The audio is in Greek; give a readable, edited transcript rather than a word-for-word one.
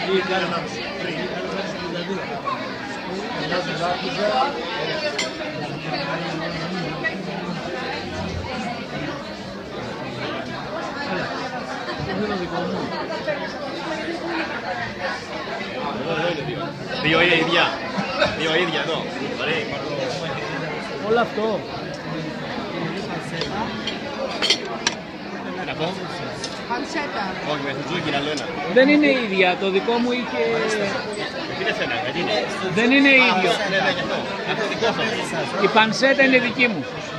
Δύο ίδια. Δύο ίδια εδώ. Ωραία. Όλο αυτό. Να πω. Πανσέτα. Όχι, με σουτζούκι άλλο ένα. Δεν είναι ίδια. Το δικό μου είχε... Είναι σένα, γιατί είναι. Δεν είναι ίδιο. Ναι, ναι, γι' αυτό. Αυτό δικό σας. Η πανσέτα είναι δική μου.